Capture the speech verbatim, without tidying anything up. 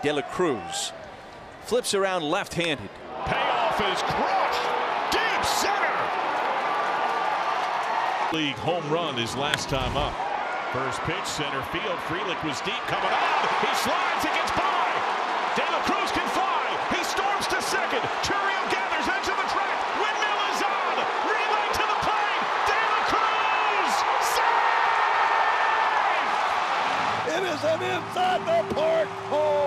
De La Cruz flips around left-handed. Payoff is crushed. Deep center. League home run his last time up. First pitch, center field. Frelick was deep coming on. He slides. It gets by. De La Cruz can fly. He storms to second. Churio gathers edge of the track. Windmill is on. Relay to the plate. De La Cruz. Save! It is an inside the park home.